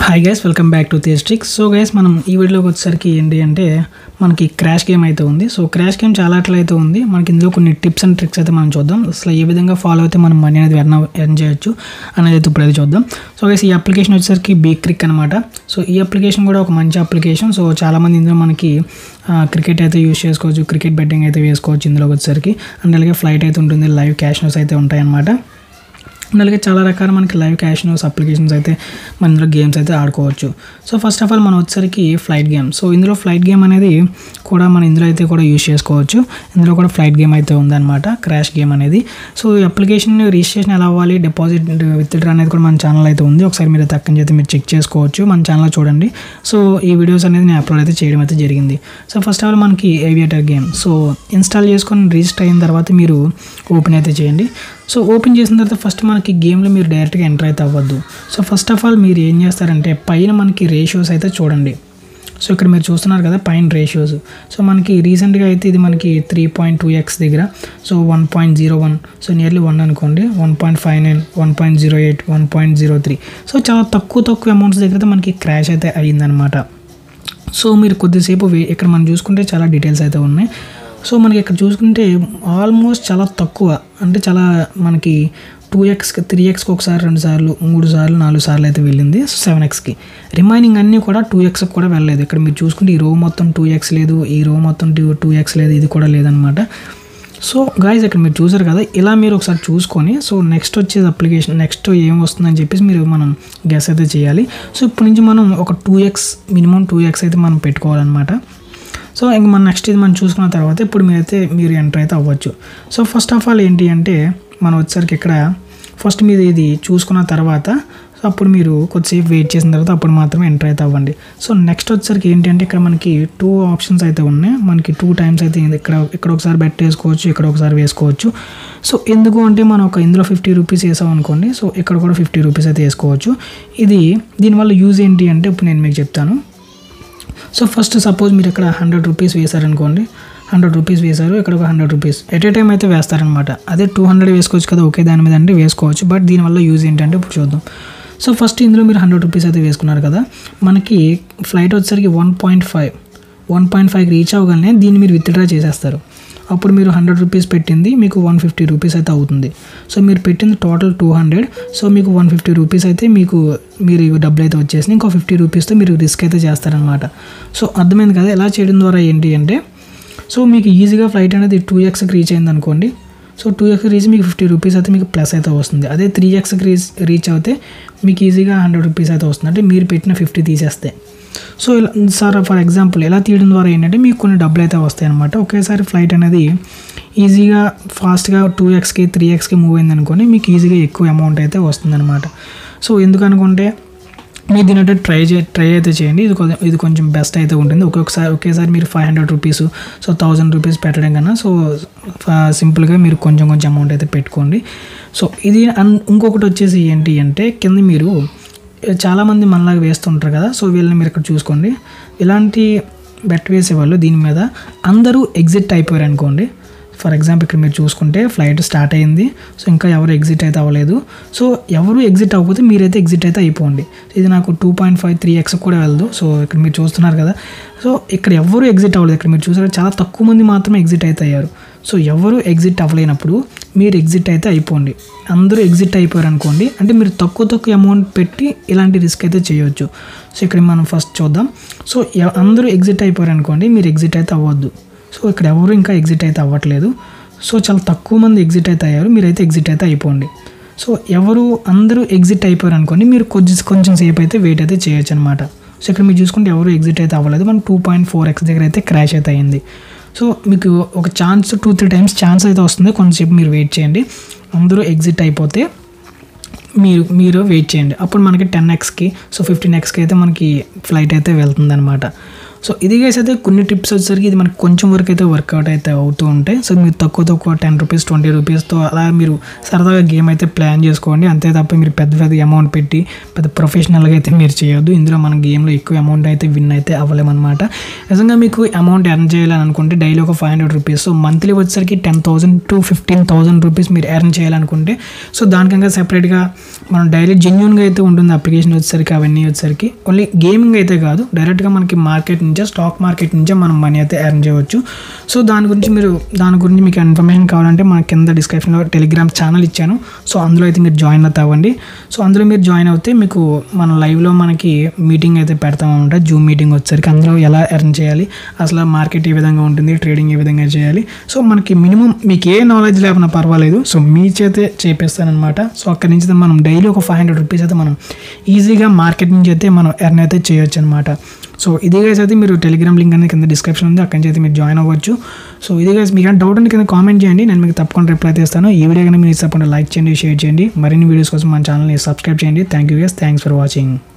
Hi guys, welcome back to Tej tricks. So guys, మనం ఈ వీడియోలోకి వచ్చేసరికి ఏంటి అంటే మనకి క్రాష్ గేమ్ అయితే ఉంది. సో క్రాష్ గేమ్ చాలా అయితే ఉంది. మనకి ఇందులో కొన్ని టిప్స్ అండ్ ట్రిక్స్ అయితే మనం చూద్దాం. అసలు ఏ విధంగా ఫాలో అయితే మనం మనీ అనేది ఎర్న్ చేయొచ్చు అనేది అయితే ఇప్పుడు అయితే చూద్దాం. సో గైస్, ఈ అప్లికేషన్ వచ్చేసరికి బీ క్రిక్ అనమాట. సో ఈ అప్లికేషన్ కూడా ఒక మంచి అప్లికేషన్. సో చాలామంది ఇందులో మనకి క్రికెట్ అయితే యూస్ చేసుకోవచ్చు, క్రికెట్ బెట్టింగ్ అయితే వేసుకోవచ్చు ఇందులోకి వచ్చేసరికి. అండ్ అలాగే ఫ్లైట్ అయితే ఉంటుంది, లైవ్ క్యాషినోస్ అయితే ఉంటాయి అన్నమాట. అలాగే చాలా రకాల మనకి లైవ్ క్యాషినోస్ అప్లికేషన్స్ అయితే మన ఇందులో గేమ్స్ అయితే ఆడుకోవచ్చు. సో ఫస్ట్ ఆఫ్ ఆల్ మనం వచ్చేసరికి ఫ్లైట్ గేమ్. సో ఇందులో ఫ్లైట్ గేమ్ అనేది కూడా మనం ఇందులో అయితే కూడా యూజ్ చేసుకోవచ్చు. ఇందులో కూడా ఫ్లైట్ గేమ్ అయితే ఉందన్నమాట, క్రాష్ గేమ్ అనేది. సో ఈ అప్లికేషన్ రిజిస్ట్రేషన్ ఎలా అవ్వాలి, డిపాజిట్ విత్డ్రా అనేది కూడా మన ఛానల్ అయితే ఉంది. ఒకసారి మీరు తక్కువ చేస్తే మీరు చెక్ చేసుకోవచ్చు, మన ఛానల్లో చూడండి. సో ఈ వీడియోస్ అనేది నేను అప్లోడ్ అయితే చేయడం అయితే జరిగింది. సో ఫస్ట్ ఆఫ్ ఆల్ మనకి ఏవియేటర్ గేమ్. సో ఇన్స్టాల్ చేసుకొని రిజిస్టర్ అయిన తర్వాత మీరు ఓపెన్ అయితే చేయండి. సో ఓపెన్ చేసిన తర్వాత ఫస్ట్ మనకి గేమ్లో మీరు డైరెక్ట్గా ఎంటర్ అయితే అవ్వద్దు. సో ఫస్ట్ ఆఫ్ ఆల్ మీరు ఏం చేస్తారంటే పైన మనకి రేషియోస్ అయితే చూడండి. సో ఇక్కడ మీరు చూస్తున్నారు కదా పైన రేషియోస్. సో మనకి రీసెంట్గా అయితే ఇది మనకి 3.2x దగ్గర, సో 1.01, సో నియర్లీ 1 అనుకోండి, 1.59, 1.08, 1.03. సో చాలా తక్కువ అమౌంట్స్ దగ్గర అయితే మనకి క్రాష్ అయితే అయ్యిందనమాట. సో మీరు కొద్దిసేపు ఇక్కడ మనం చూసుకుంటే చాలా డీటెయిల్స్ అయితే ఉన్నాయి. సో మనకి ఇక్కడ చూసుకుంటే ఆల్మోస్ట్ చాలా తక్కువ, అంటే చాలా మనకి 2x 3xకి ఒకసారి 2 సార్లు 3 సార్లు 4 సార్లు అయితే వెళ్ళింది. సో 7xకి రిమైనింగ్ అన్నీ కూడా 2xకి కూడా వెళ్ళలేదు. ఇక్కడ మీరు చూసుకుంటే ఈ రో మొత్తం 2x లేదు, ఈ రో మొత్తం 2x లేదు, ఇది కూడా లేదనమాట. సో గాయస్, ఇక్కడ మీరు చూసారు కదా, ఇలా మీరు ఒకసారి చూసుకొని సో నెక్స్ట్ వచ్చేది అప్లికేషన్ నెక్స్ట్ ఏం వస్తుందని చెప్పేసి మీరు మనం గెస్ అయితే చేయాలి. సో ఇప్పటి నుంచి మనం ఒక 2x మినిమం 2x అయితే మనం పెట్టుకోవాలన్నమాట. సో ఇంక మన నెక్స్ట్ ఇది మనం చూసుకున్న తర్వాత ఇప్పుడు మీరు ఎంటర్ అయితే అవ్వచ్చు. సో ఫస్ట్ ఆఫ్ ఆల్ ఏంటి అంటే మనం వచ్చేసరికి ఇక్కడ ఫస్ట్ మీరు ఇది చూసుకున్న తర్వాత సో అప్పుడు మీరు కొద్దిసేపు వెయిట్ చేసిన తర్వాత అప్పుడు మాత్రమే ఎంటర్ అయితే అవ్వండి. సో నెక్స్ట్ వచ్చేసరికి ఏంటి అంటే ఇక్కడ మనకి 2 ఆప్షన్స్ అయితే ఉన్నాయి. మనకి 2 టైమ్స్ అయితే ఇక్కడ ఒకసారి బెట్ వేసుకోవచ్చు, ఇక్కడ ఒకసారి వేసుకోవచ్చు. సో ఎందుకు అంటే మనం ఒక ఇందులో 50 రూపీస్ వేసాం అనుకోండి, సో ఇక్కడ కూడా 50 రూపీస్ అయితే వేసుకోవచ్చు. దీనివల్ల యూజ్ ఏంటి అంటే ఇప్పుడు నేను మీకు చెప్తాను. సో ఫస్ట్ సపోజ్ మీరు ఇక్కడ 100 రూపీస్ వేశారనుకోండి, 100 రూపీస్ వేశారు, ఇక్కడ ఒక 100 రూపీస్ ఎట్ ఏ టైం అయితే వేస్తారనమాట. అదే 200 వేసుకోవచ్చు కదా, ఒకే దాని మీద అంటే వేసుకోవచ్చు. బట్ దీనివల్ల యూజ్ ఏంటంటే ఇప్పుడు చూద్దాం. సో ఫస్ట్ ఇందులో మీరు 100 రూపీస్ అయితే వేసుకున్నారు కదా, మనకి ఫ్లైట్ వచ్చేసరికి 1.5కి రీచ్ అవ్వగానే దీన్ని మీరు విత్డ్రా చేసేస్తారు. అప్పుడు మీరు 100 రూపీస్ పెట్టింది మీకు 150 రూపీస్ అయితే అవుతుంది. సో మీరు పెట్టింది టోటల్ 200. సో మీకు 150 రూపీస్ అయితే మీరు డబ్బులు అయితే వచ్చేసి ఇంకో 50 రూపీస్తో మీరు రిస్క్ అయితే చేస్తారనమాట. సో అర్థమైంది కదా, ఎలా చేయడం ద్వారా ఏంటి అంటే సో మీకు ఈజీగా ఫ్లైట్ అనేది 2xకి రీచ్ అయింది అనుకోండి. సో 2x రీచ్ మీకు 50 రూపీస్ అయితే మీకు ప్లస్ అయితే వస్తుంది. అదే 3xకి రీచ్ అవుతే మీకు ఈజీగా 100 రూపీస్ అయితే వస్తుంది, అంటే మీరు పెట్టిన 50 తీసేస్తే. సో ఇలా సార్ ఫర్ ఎగ్జాంపుల్ ఎలా తీయడం ద్వారా ఏంటంటే మీకు కొన్ని డబ్బులు అయితే వస్తాయి అనమాట. ఒకేసారి ఫ్లైట్ అనేది ఈజీగా ఫాస్ట్గా 2xకి 3xకి మూవ్ అయింది అనుకోండి, మీకు ఈజీగా ఎక్కువ అమౌంట్ అయితే వస్తుంది అనమాట. సో ఎందుకనుకుంటే మీరు దీని ట్రై అయితే చేయండి. ఇది కొంచెం బెస్ట్ అయితే ఉంటుంది. ఒకేసారి మీరు 500 రూపీస్ సో 1000 రూపీస్ పెట్టడం కన్నా సో సింపుల్గా మీరు కొంచెం అమౌంట్ అయితే పెట్టుకోండి. సో ఇది ఇంకొకటి వచ్చేసి ఏంటి అంటే కింద మీరు చాలామంది మనలాగా వేస్తుంటారు కదా, సో వీళ్ళని మీరు ఇక్కడ చూసుకోండి. ఇలాంటి బెట్ వేసేవాళ్ళు దీని మీద అందరూ ఎగ్జిట్ అయిపోయారు అనుకోండి. ఫర్ ఎగ్జాంపుల్ ఇక్కడ మీరు చూసుకుంటే ఫ్లైట్ స్టార్ట్ అయింది, సో ఇంకా ఎవరు ఎగ్జిట్ అయితే అవ్వలేదు. సో ఎవరు ఎగ్జిట్ అవ్వకపోతే మీరైతే ఎగ్జిట్ అయితే అయిపోండి. ఇది నాకు 2.5 3x కూడా వెళ్ళదు. సో ఇక్కడ మీరు చూస్తున్నారు కదా, సో ఇక్కడ ఎవరు ఎగ్జిట్ అవ్వలేదు. ఇక్కడ మీరు చూసారు చాలా తక్కువ మంది మాత్రమే ఎగ్జిట్ అయితే అయ్యారు. సో ఎవరు ఎగ్జిట్ అవ్వలేనప్పుడు మీరు ఎగ్జిట్ అయితే అయిపోండి. అందరూ ఎగ్జిట్ అయిపోయారు అనుకోండి, అంటే మీరు తక్కువ అమౌంట్ పెట్టి ఇలాంటి రిస్క్ అయితే చేయొచ్చు. సో ఇక్కడ మనం ఫస్ట్ చూద్దాం. సో అందరూ ఎగ్జిట్ అయిపోయారు అనుకోండి, మీరు ఎగ్జిట్ అయితే అవ్వద్దు. సో ఇక్కడ ఎవరు ఇంకా ఎగ్జిట్ అయితే అవ్వట్లేదు. సో చాలా తక్కువ మంది ఎగ్జిట్ అయితే అయ్యారు, మీరైతే ఎగ్జిట్ అయితే అయిపోండి. సో అందరూ ఎగ్జిట్ అయిపోయారు అనుకోండి, మీరు కొంచెం సేపు అయితే వెయిట్ అయితే చేయొచ్చు అనమాట. సో ఇక్కడ మీరు చూసుకుంటే ఎవరు ఎగ్జిట్ అయితే అవ్వలేదు, మనం 2.4x దగ్గర అయితే క్రాష్ అయితే అయింది. సో మీకు ఒక ఛాన్స్ 2-3 టైమ్స్ ఛాన్స్ అయితే వస్తుంది, కొంచెంసేపు మీరు వెయిట్ చేయండి. అందరూ ఎగ్జిట్ అయిపోతే మీరు వెయిట్ చేయండి. అప్పుడు మనకి 10xకి సో 15xకి అయితే మనకి ఫ్లైట్ అయితే వెళ్తుంది అనమాట. సో ఇది గైస్ అయితే కొన్ని టిప్స్ వచ్చేసరికి ఇది మనకు కొంచెం వరకు అయితే వర్కౌట్ అయితే అవుతూ ఉంటాయి. సో మీరు తక్కువ 10 రూపీస్ 20 రూపీస్తో అలా మీరు సరదాగా గేమ్ అయితే ప్లాన్ చేసుకోండి. అంతే తప్ప మీరు పెద్ద అమౌంట్ పెట్టి పెద్ద ప్రొఫెషనల్గా అయితే మీరు చేయొద్దు. ఇందులో మన గేమ్లో ఎక్కువ అమౌంట్ అయితే విన్ అయితే అవ్వలేమన్నమాట. నిజంగా మీకు అమౌంట్ ఎర్న్ చేయాలని అనుకుంటే డైలీ ఒక 500 రూపీస్, సో మంత్లీ వచ్చేసరికి 10,000 to 15,000 రూపీస్ మీరు ఎర్న్ చేయాలనుకుంటే సో దానికంగా సెపరేట్గా మనం డైలీ జెన్యూన్గా అయితే ఉంటుంది అప్లికేషన్ వచ్చేసరికి. అవన్నీ వచ్చేసరికి ఓన్లీ గేమింగ్ అయితే కాదు, డైరెక్ట్గా మనకి మార్కెట్ నుంచే స్టాక్ మార్కెట్ నుంచే మనం మనీ అయితే ఎర్న్ చేయవచ్చు. సో దాని గురించి మీకు ఇన్ఫర్మేషన్ కావాలంటే మన కింద డిస్క్రిప్షన్లో టెలిగ్రామ్ ఛానల్ ఇచ్చాను. సో అందులో అయితే మీరు జాయిన్ అవుతావండి. సో అందులో మీరు జాయిన్ అవుతే మీకు మన లైవ్లో మనకి మీటింగ్ అయితే పెడతామన్నమాట, జూమ్ మీటింగ్ వచ్చేసరికి. అందులో ఎలా ఎర్న్ చేయాలి, అసలు మార్కెట్ ఏ విధంగా ఉంటుంది, ట్రేడింగ్ ఏ విధంగా చేయాలి, సో మనకి మినిమం మీకు ఏ నాలెడ్జ్ లేకపోయినా పర్వాలేదు, సో మీ చేతే చేపిస్తానమాట. సో అక్కడి నుంచి మనం డైలీ ఒక 500 రూపీస్ అయితే మనం ఈజీగా మార్కెట్ నుంచి అయితే మనం ఎర్న్ అయితే చేయొచ్చు అనమాట. సో ఇది గైస్ అయితే మీరు టెలిగ్రామ్ లింక్ అనేది కింద డిస్క్రిప్షన్ ఉంది, అక్కడి నుంచి అయితే మీరు జాయిన్ అవ్వచ్చు. సో ఇది గైస్ మీకు డౌట్ ఉంది కింద కామెంట్ చేయండి, నేను మీకు తప్పకుండా రిప్లై చేస్తాను. ఈ వీడియో కానీ మీరు తప్పకుండా లైక్ చేయండి, షేర్ చేయండి. మరిన్ని వీడియోస్ కోసం మన ఛానల్ని సబ్స్క్రైబ్ చేయండి. Thank you guys, thanks for watching.